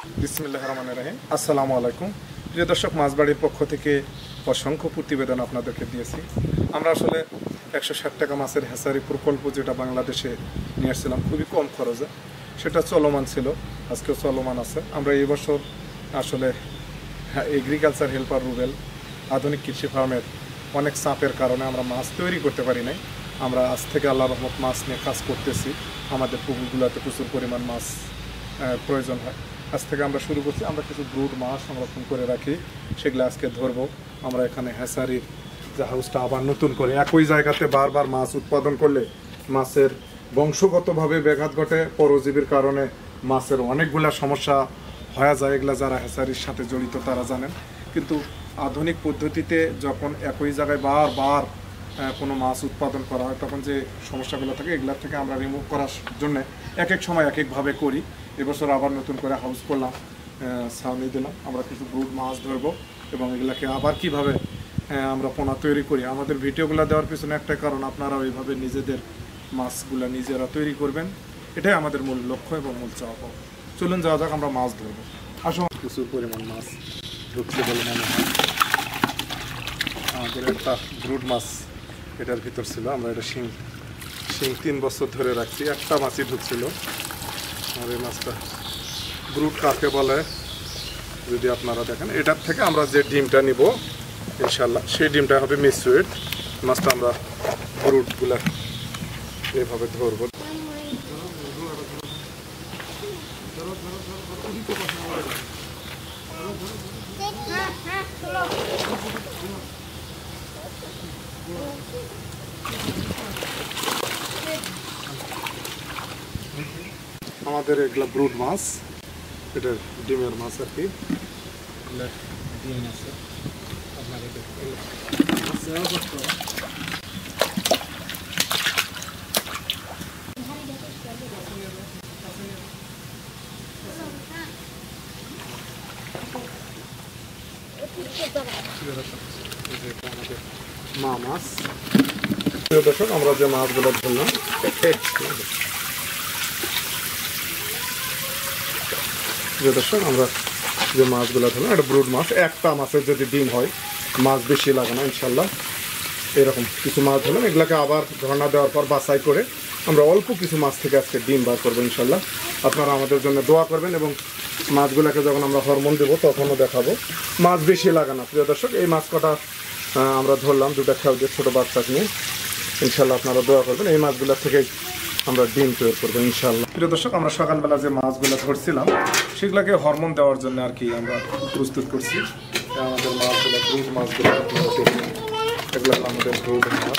বিসমিল্লাহির রহমানির রহিম। আসসালামু আলাইকুম প্রিয় দর্শক, মাছবাড়ির পক্ষ থেকে অসংখ্য প্রতিবেদন আপনাদেরকে দিয়েছি। আমরা আসলে 160 টাকা মাছের হ্যাচারি প্রকল্প যেটা বাংলাদেশে নিয়ে আসছিলাম খুবই কম খরচে, সেটা চলমান ছিল, আজকেও চলমান আছে। আমরা এই বছর আসলে এগ্রিকালচার হেল্পার রুবেল আধুনিক কৃষি ফার্মের অনেক চাপের কারণে আমরা মাছ তৈরি করতে পারি নাই। আমরা আজ থেকে আল্লাহর রহমত মাছ নিয়ে কাজ করতেছি। আমাদের পুকুরগুলোতে প্রচুর পরিমাণ মাছ প্রয়োজন হয়। আজ থেকে আমরা শুরু করছি। আমরা কিছু ব্রুড মাছ সংরক্ষণ করে রাখি, সেগুলো আজকে ধরবো। আমরা এখানে হ্যাচারির যে হাউসটা আবার নতুন করে একই জায়গাতে বারবার মাছ উৎপাদন করলে মাছের বংশগতভাবে ব্যাঘাত ঘটে, পরজীবীর কারণে মাছের অনেকগুলা সমস্যা হয়ে যায়। এগুলা যারা হ্যাচারির সাথে জড়িত তারা জানেন। কিন্তু আধুনিক পদ্ধতিতে যখন একই জায়গায় বারবার কোনো মাছ উৎপাদন করা হয়, তখন যে সমস্যাগুলো থাকে এগুলোর থেকে আমরা রিমুভ করার জন্য এক এক সময় এক একভাবে করি। এবছর আবার নতুন করে হাউস করলাম, ছাউনি দিলাম। আমরা কিছু ব্রুড মাছ ধরবো এবং এগুলাকে আবার কিভাবে আমরা পোনা তৈরি করি। আমাদের ভিডিওগুলো দেওয়ার পিছনে একটাই কারণ, আপনারা ওইভাবে নিজেদের মাছগুলা নিজেরা তৈরি করবেন, এটাই আমাদের মূল লক্ষ্য এবং মূল চাওয়া। চলুন যাওয়া যাক, আমরা মাছ ধরবো। আসলে প্রচুর পরিমাণ মাছ ঢুকছে বলে মনে হয়। আমাদের একটা ব্রুড মাছ এটার ভিতর ছিল, আমরা এটা শিং 3 বছর ধরে রাখছি, একটা মাছই ঢুকছিল। আর এই মাছটা ব্রুড কাকে বলে যদি আপনারা দেখেন, এটার থেকে আমরা যে ডিমটা নিব ইনশাল্লাহ সেই ডিমটা হবে মিসুইট। মাছটা আমরা ব্রুডগুলা এভাবে ধরবো। আমাদের এগুলা ব্রুড মাছ, এটা ডিমের মাছ আর কি। ডিম আছে মা মাছ। দর্শক, আমরা যে মাছগুলো ধরলাম, দর্শক আমরা যে মাছগুলো ধরলাম এটা ব্রুড মাছ। একটা মাছের যদি ডিম হয়, মাছ বেশি লাগে না ইনশাল্লাহ। এরকম কিছু মাছ ধরলাম, এগুলোকে আবার ধরনা দেওয়ার পর বাছাই করে আমরা অল্প কিছু মাছ থেকে আজকে ডিম বার করবো ইনশাল্লাহ। আপনারা আমাদের জন্য দোয়া করবেন এবং মাছগুলোকে যখন আমরা হরমোন দেবো তখনও দেখাবো। মাছ বেশি লাগে না প্রিয় দর্শক। এই মাছ কটা আমরা ধরলাম, দুটা খেয়াল দিয়ে ছোটো বাচ্চাকে নিয়ে। ইনশাল্লাহ আপনারা দোয়া করবেন, এই মাছগুলোর থেকেই আমরা ডিম তৈরি করবো ইনশাল্লাহ। প্রিয় দর্শক, আমরা সকালবেলা যে মাছগুলো ধরছিলাম সেগুলোকে হরমোন দেওয়ার জন্য আর কি আমরা প্রস্তুত করছি। আমাদের মাছগুলো ব্রুড মাছগুলো, এগুলো আমাদের ব্রুড মাছ।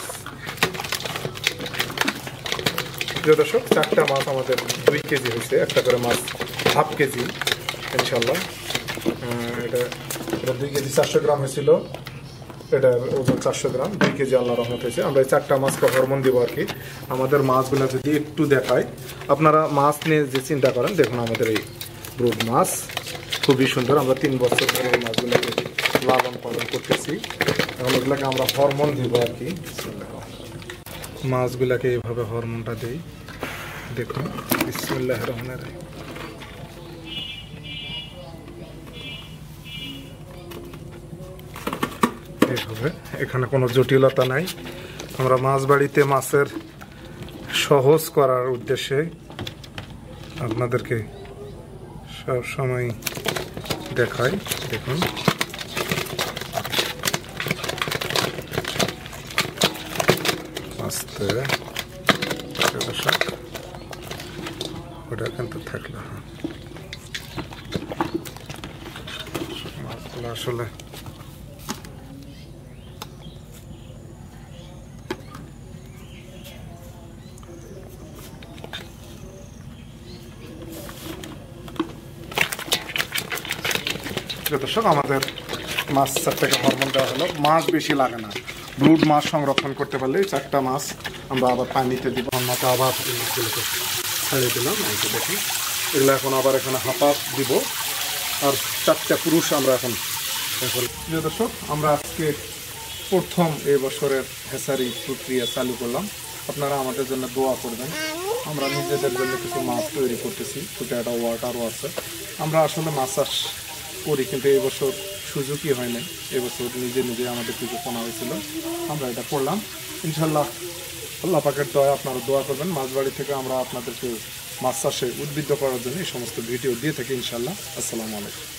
প্রিয় দর্শক, 4টা মাছ আমাদের 2 কেজি হয়েছে, একটা করে মাছ হাফ কেজি ইনশাল্লাহ। এটা 2 কেজি 400 গ্রাম হয়েছিল, এটার ওজন 400 গ্রাম, 2 কেজি আল্লাহ রহমত হয়েছে। আমরা এই 4টা মাছকে হরমোন দিব আর কি। আমাদের মাছগুলো যদি একটু দেখায়, আপনারা মাছ নিয়ে যে চিন্তা করেন, দেখুন আমাদের এই ব্রুড মাছ খুবই সুন্দর। আমরা 3 বছর ধরে এই মাছগুলোকে লালন পালন করতেছি, এখন এগুলোকে আমরা হরমোন দিব আর কি। মাছগুলোকে এইভাবে হরমোনটা দিই, দেখুন বিসমিল্লাহির রহমানির রহিম। এইভাবে, এখানে কোনো জটিলতা নাই। আমরা মাছ বাড়িতে মাছের সহজ করার উদ্দেশ্যে আপনাদেরকে সব সময় দেখাই। দেখুন আস্তে ওটা কিন্তু থাকলো। মাছগুলো আসলে দর্শক, আমাদের মাছ 4টাকে হরমোন দেওয়া হলো। মাছ বেশি লাগে না, ব্রুড মাছ সংরক্ষণ করতে পারলে 4টা মাছ আমরা আবার পানিতে দিব। মাছটা আবার এই মাছগুলোকে ছাড়িয়ে দিলাম, দেখি এগুলো এখন আবার এখানে হাঁপা দিব। আর 4টা পুরুষ আমরা এখন। প্রিয় দর্শক, আমরা আজকে প্রথম এই বছরের হ্যাচারি প্রক্রিয়া চালু করলাম। আপনারা আমাদের জন্য দোয়া করবেন। আমরা নিজেদের জন্য কিছু মাছ তৈরি করতেছি, দুটো একটা ওয়াটারও আছে। আমরা আসলে মাছ চাষ করি, কিন্তু এবছর সুযোগই হয় নাই। এবছর নিজে নিজে আমাদের কিছু শোনা হয়েছিল, আমরা এটা করলাম। ইনশাল্লাহ আল্লাহ পাকের দয়া, আপনারা দোয়া করবেন। মাছবাড়ি থেকে আমরা আপনাদেরকে মাছ চাষে উদ্বুদ্ধ করার জন্য এই সমস্ত ভিডিও দিয়ে থাকি ইনশাল্লাহ। আসসালামু আলাইকুম।